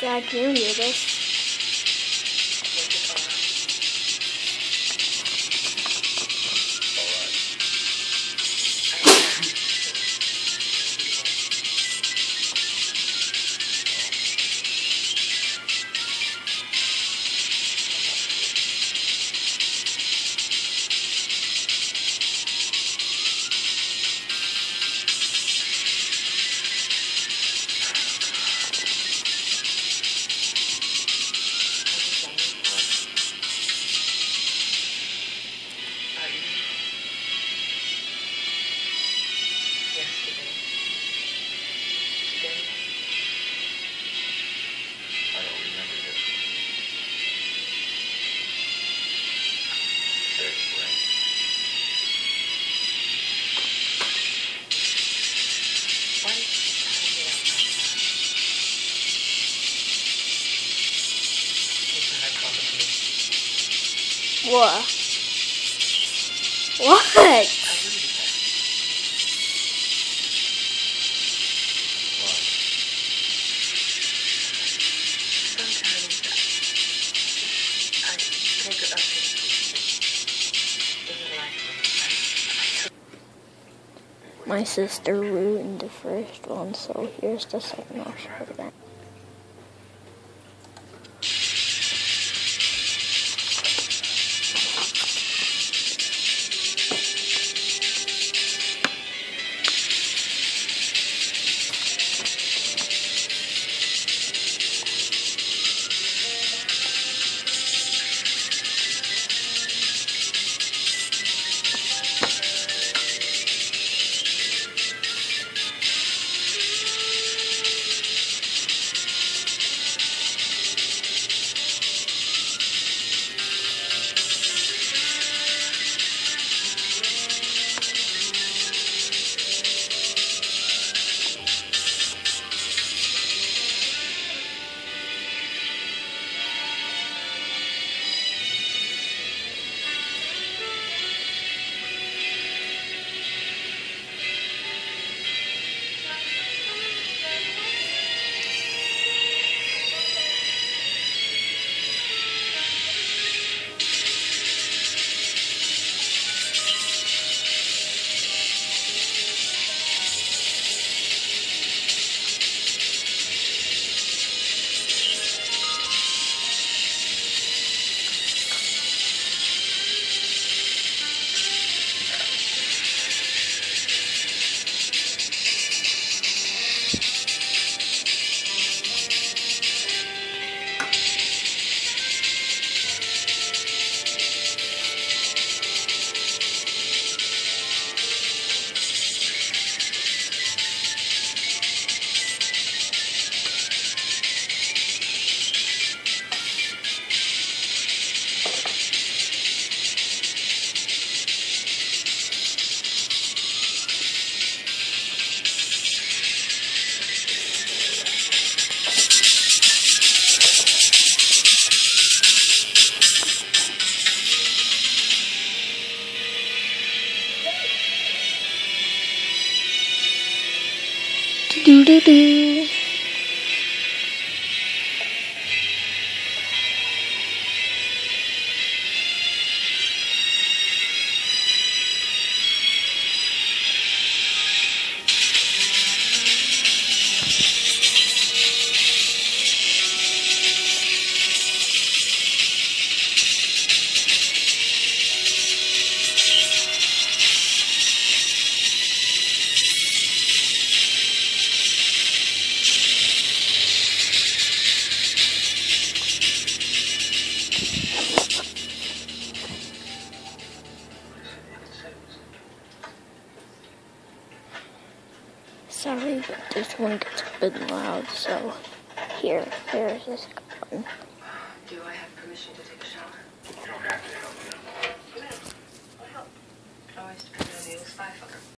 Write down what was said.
Dad, can you hear this? What? What? My sister ruined the first one, so here's the second option for that. Do-do-do. Sorry, but this one gets a bit loud, so here's this one. Do I have permission to take a shower? You don't have to help me. Always depends on the old spy fucker.